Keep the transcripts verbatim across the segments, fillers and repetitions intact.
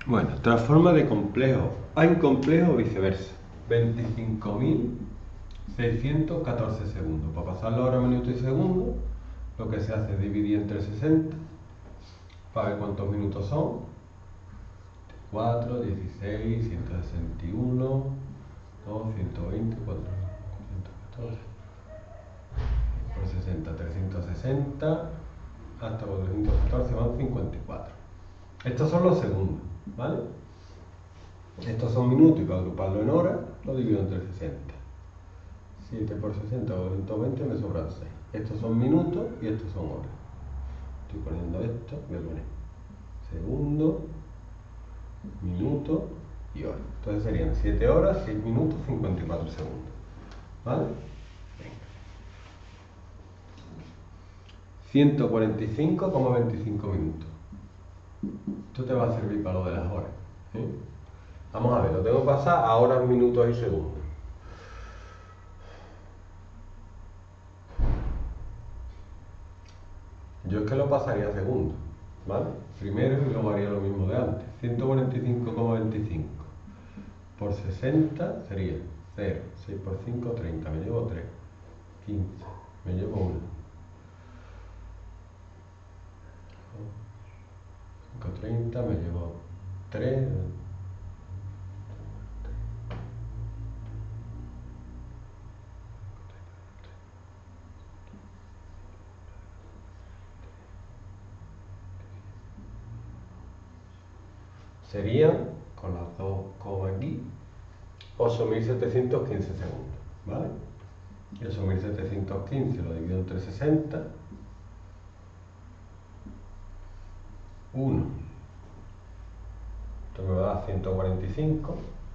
Bueno, transforma de complejo a incomplejo o viceversa. veinticinco mil seiscientos catorce segundos. Para pasarlo ahora a minutos y segundos, lo que se hace es dividir entre sesenta para ver cuántos minutos son. cuatro, dieciséis, ciento sesenta y uno, dos, ciento veinte, cuatrocientos catorce, por sesenta, trescientos sesenta, hasta cuatrocientos catorce van cincuenta y cuatro. Estos son los segundos, ¿vale? Estos son minutos y para agruparlo en horas lo divido entre sesenta. siete por sesenta, cuatrocientos veinte, me sobran seis. Estos son minutos y estos son horas. Estoy poniendo esto, voy a poner segundo, minuto y hora. Entonces serían siete horas, seis minutos, cincuenta y cuatro segundos. ¿Vale? Venga. ciento cuarenta y cinco coma veinticinco minutos. Esto te va a servir para lo de las horas. ¿eh? Vamos a ver, lo tengo que pasar a horas, minutos y segundos. Yo es que lo pasaría a segundos, ¿vale? Primero y luego haría lo mismo de antes. ciento cuarenta y cinco coma veinticinco por sesenta sería cero, seis por cinco, treinta, me llevo tres, quince, me llevo uno. cinco, treinta, me llevo tres. Serían, con las dos comas aquí, ocho mil setecientos quince segundos, ¿vale? Y ocho mil setecientos quince lo divido entre sesenta. uno. Esto me va a dar ciento cuarenta y cinco.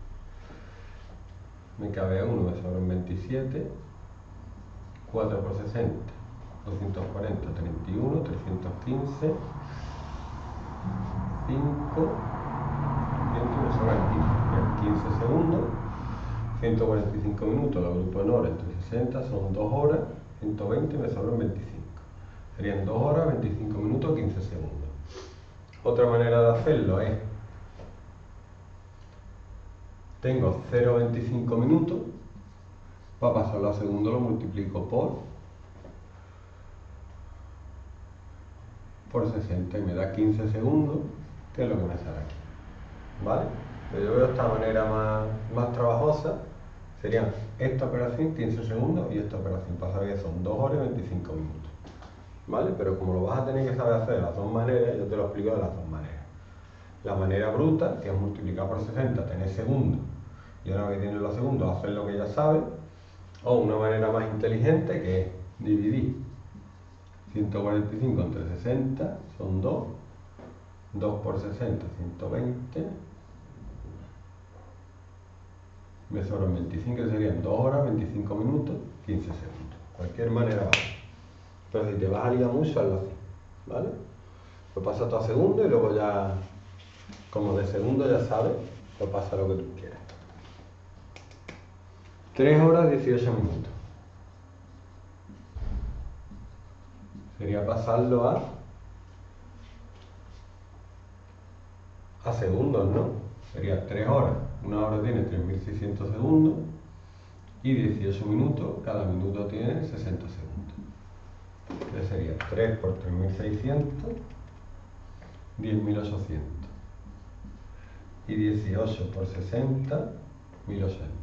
Me cabe uno, me sobran veintisiete. cuatro por sesenta, doscientos cuarenta, treinta y uno, trescientos quince. cinco. Me sobran quince. quince segundos. ciento cuarenta y cinco minutos, lo agrupo en horas entre sesenta, son dos horas. ciento veinte, me sobran veinticinco. Serían dos horas, veinticinco minutos, quince segundos. Otra manera de hacerlo es, tengo cero coma veinticinco minutos, para pasarlo a segundo lo multiplico por, por sesenta y me da quince segundos, que es lo que me sale aquí, ¿vale? Pero yo veo esta manera más, más trabajosa, serían esta operación quince segundos y esta operación, para saber que son dos horas y veinticinco minutos, ¿vale? Pero como lo vas a tener que saber hacer de las dos maneras, yo te lo explico de las dos maneras. La manera bruta, que es multiplicar por sesenta, tener segundos, y ahora que tienes los segundos, hacer lo que ya sabes, o una manera más inteligente, que es dividir ciento cuarenta y cinco entre sesenta, son dos, dos por sesenta, ciento veinte, me sobran veinticinco, que serían dos horas, veinticinco minutos, quince segundos. Cualquier manera vale. Pero si te vas a liar mucho, hazlo así, ¿vale? Lo pasas todo a segundo y luego ya, como de segundo ya sabes, lo pasa lo que tú quieras. tres horas, dieciocho minutos. Sería pasarlo a, a segundos, ¿no? Sería tres horas. Una hora tiene tres mil seiscientos segundos y dieciocho minutos, cada minuto tiene sesenta segundos. Entonces sería tres por tres mil seiscientos, diez mil ochocientos. Y dieciocho por sesenta, mil ochenta.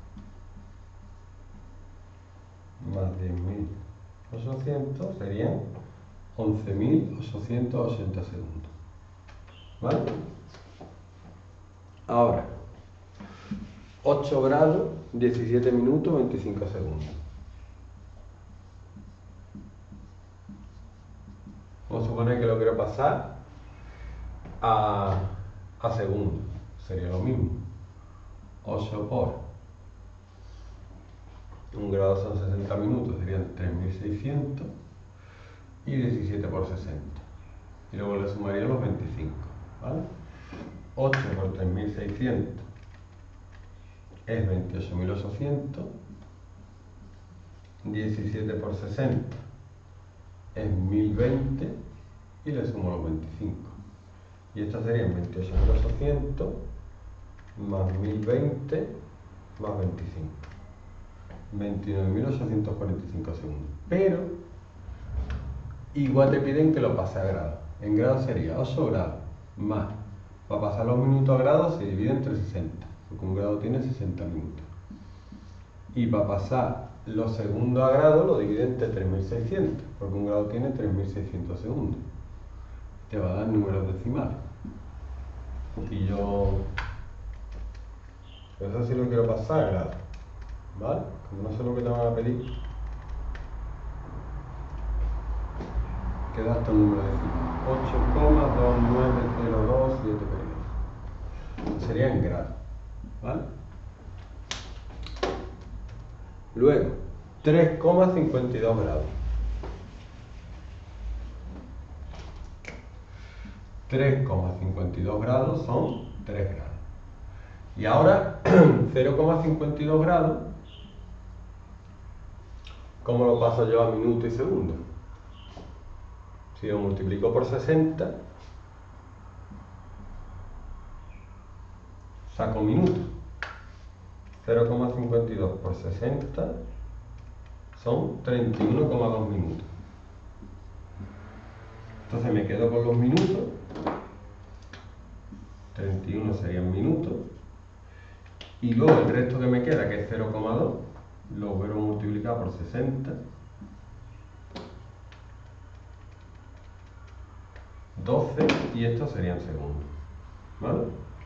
Más diez mil ochocientos serían once mil ochocientos ochenta segundos. ¿Vale? Ahora, ocho grados, diecisiete minutos, veinticinco segundos. Vamos a suponer que lo quiero pasar a, a segundos. Sería lo mismo. ocho por un grado son sesenta minutos, serían tres mil seiscientos. Y diecisiete por sesenta. Y luego le sumaría los veinticinco. ¿Vale? ocho por tres mil seiscientos es veintiocho mil ochocientos. diecisiete por sesenta es mil veinte. Y le sumo los veinticinco. Y esta serían veintiocho mil ochocientos más mil veinte más veinticinco. veintinueve mil ochocientos cuarenta y cinco segundos. Pero igual te piden que lo pase a grados. En grados sería ocho grados más. Para pasar los minutos a grados se divide entre sesenta, porque un grado tiene sesenta minutos. Y para pasar los segundos a grados lo divide entre tres mil seiscientos, porque un grado tiene tres mil seiscientos segundos. Te va a dar números decimales. Y yo... eso sí lo quiero pasar a grados, ¿vale? Como no sé lo que te van a pedir, queda estos números decimales. ocho coma dos nueve cero dos siete periodos. Sería en grados, ¿vale? Luego, tres coma cincuenta y dos grados. tres coma cincuenta y dos grados son tres grados. Y ahora, cero coma cincuenta y dos grados, ¿cómo lo paso yo a minuto y segundo? Si lo multiplico por sesenta, saco minutos. cero coma cincuenta y dos por sesenta son treinta y uno coma dos minutos. Entonces me quedo con los minutos. treinta y uno serían minutos. Y luego el resto que me queda, que es cero coma dos, lo vuelvo a multiplicar por sesenta. doce, y estos serían segundos. ¿Vale?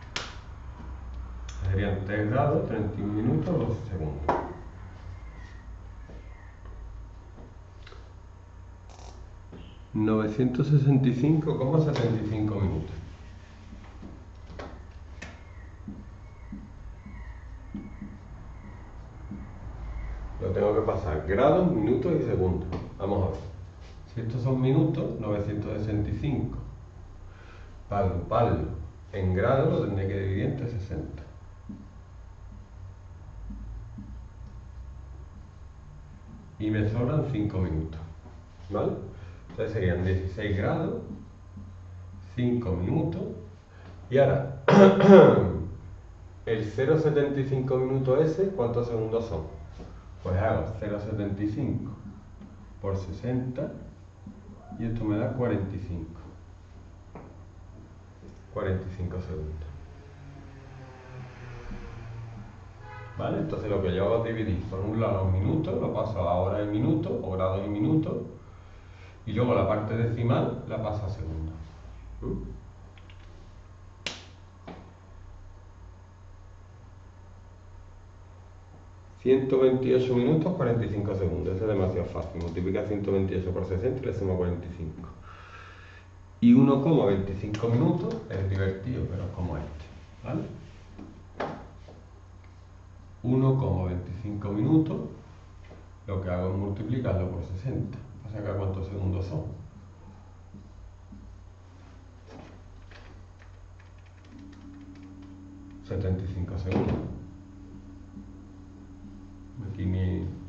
Serían tres grados, treinta y uno minutos, doce segundos. novecientos sesenta y cinco coma setenta y cinco minutos. Lo tengo que pasar grados, minutos y segundos. Vamos a ver. Si estos son minutos, novecientos sesenta y cinco. Para agruparlo en grados lo tendré que dividir entre sesenta. Y me sobran cinco minutos. ¿Vale? Entonces serían dieciséis grados, cinco minutos. Y ahora, el cero coma setenta y cinco minutos ese, ¿cuántos segundos son? Pues hago cero coma setenta y cinco por sesenta y esto me da cuarenta y cinco. cuarenta y cinco segundos. ¿Vale? Entonces lo que yo hago es dividir por un lado los minutos, lo paso a horas y minutos, o grados y minutos, y luego la parte decimal la paso a segundos. ¿Mm? ciento veintiocho minutos, cuarenta y cinco segundos. Eso es demasiado fácil. Multiplica ciento veintiocho por sesenta y le suma cuarenta y cinco. Y uno coma veinticinco minutos es divertido, pero es como este. ¿Vale? uno coma veinticinco minutos, lo que hago es multiplicarlo por sesenta. Para sacar cuántos segundos son. setenta y cinco segundos. Aquí mi